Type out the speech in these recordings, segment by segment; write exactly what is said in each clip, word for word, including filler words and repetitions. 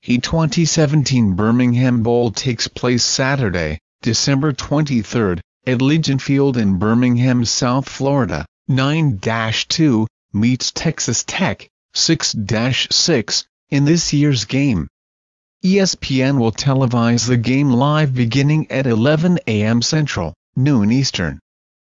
The twenty seventeen Birmingham Bowl takes place Saturday, December twenty-third, at Legion Field in Birmingham, South Florida. nine dash two meets Texas Tech, six dash six, in this year's game. E S P N will televise the game live beginning at eleven A M Central, noon Eastern.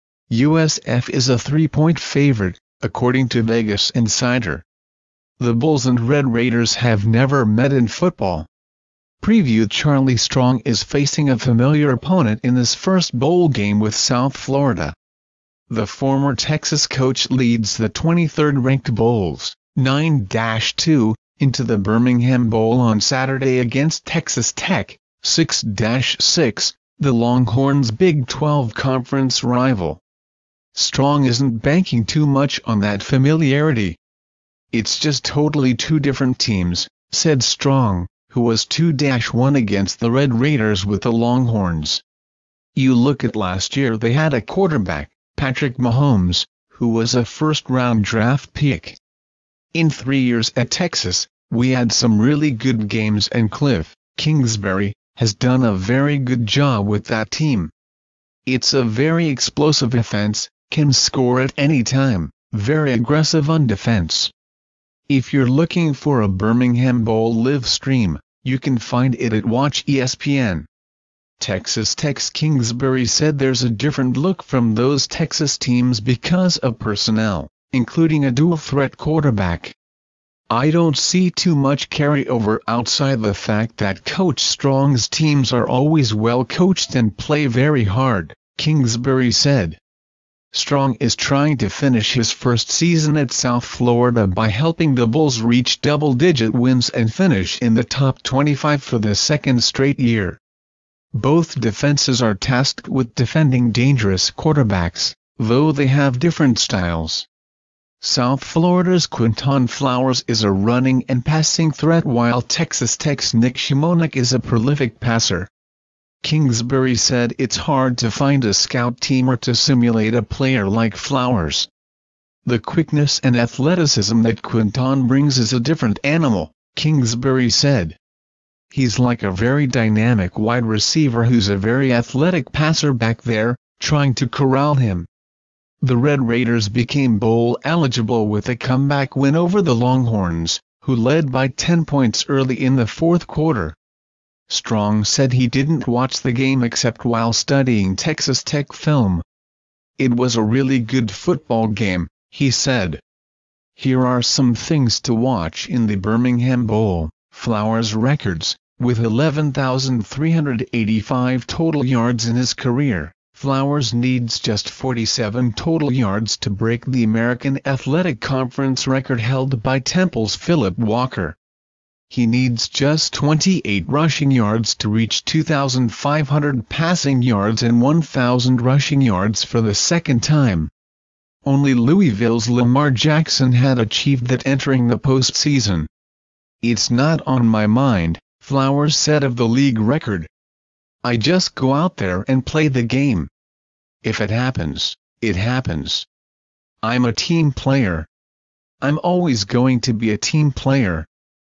U S F is a three-point favorite, according to Vegas Insider. The Bulls and Red Raiders have never met in football. Preview: Charlie Strong is facing a familiar opponent in his first bowl game with South Florida. The former Texas coach leads the twenty-third ranked Bulls, nine dash two, into the Birmingham Bowl on Saturday against Texas Tech, six dash six, the Longhorns' Big twelve conference rival. Strong isn't banking too much on that familiarity. "It's just totally two different teams," said Strong, who was two dash one against the Red Raiders with the Longhorns. "You look at last year, they had a quarterback, Patrick Mahomes, who was a first-round draft pick. In three years at Texas, we had some really good games, and Cliff Kingsbury has done a very good job with that team. It's a very explosive offense, can score at any time, very aggressive on defense." If you're looking for a Birmingham Bowl live stream, you can find it at Watch E S P N. Texas Tech's Kingsbury said there's a different look from those Texas teams because of personnel, including a dual-threat quarterback. "I don't see too much carryover outside the fact that Coach Strong's teams are always well coached and play very hard," Kingsbury said. Strong is trying to finish his first season at South Florida by helping the Bulls reach double-digit wins and finish in the top twenty-five for the second straight year. Both defenses are tasked with defending dangerous quarterbacks, though they have different styles. South Florida's Quinton Flowers is a running and passing threat, while Texas Tech's Nick Shimonek is a prolific passer. Kingsbury said it's hard to find a scout teamer to simulate a player like Flowers. "The quickness and athleticism that Quinton brings is a different animal," Kingsbury said. "He's like a very dynamic wide receiver who's a very athletic passer back there, trying to corral him." The Red Raiders became bowl eligible with a comeback win over the Longhorns, who led by ten points early in the fourth quarter. Strong said he didn't watch the game except while studying Texas Tech film. "It was a really good football game," he said. "Here are some things to watch in the Birmingham Bowl." Flowers' records: with eleven thousand three hundred eighty-five total yards in his career, Flowers needs just forty-seven total yards to break the American Athletic Conference record held by Temple's Philip Walker. He needs just twenty-eight rushing yards to reach two thousand five hundred passing yards and one thousand rushing yards for the second time. Only Louisville's Lamar Jackson had achieved that entering the postseason. "It's not on my mind," Flowers said of the league record. "I just go out there and play the game. If it happens, it happens. I'm a team player. I'm always going to be a team player.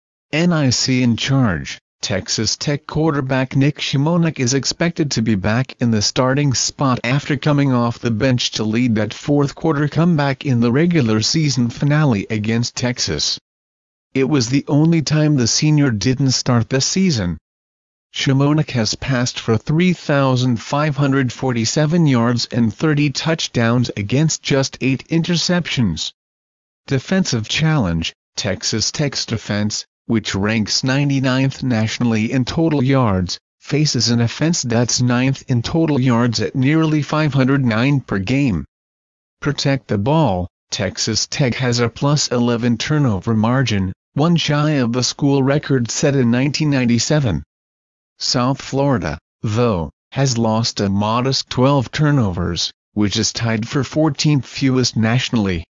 N I C in charge." Texas Tech quarterback Nick Shimonek is expected to be back in the starting spot after coming off the bench to lead that fourth-quarter comeback in the regular season finale against Texas. It was the only time the senior didn't start this season. Shimonek has passed for three thousand five hundred forty-seven yards and thirty touchdowns against just eight interceptions. Defensive challenge: Texas Tech's defense, which ranks ninety-ninth nationally in total yards, faces an offense that's ninth in total yards at nearly five hundred nine per game. Protect the ball: Texas Tech has a plus eleven turnover margin, one shy of the school record set in nineteen ninety-seven. South Florida, though, has lost a modest twelve turnovers, which is tied for fourteenth fewest nationally.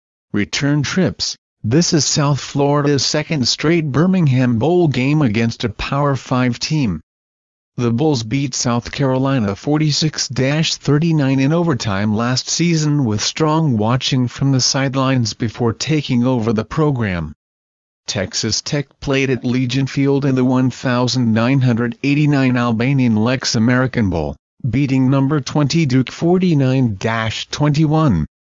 Return trips: this is South Florida's second straight Birmingham Bowl game against a Power five team. The Bulls beat South Carolina forty-six to thirty-nine in overtime last season, with Strong watching from the sidelines before taking over the program. Texas Tech played at Legion Field in the nineteen eighty-nine Albanian Lex American Bowl, beating number twenty Duke forty-nine to twenty-one.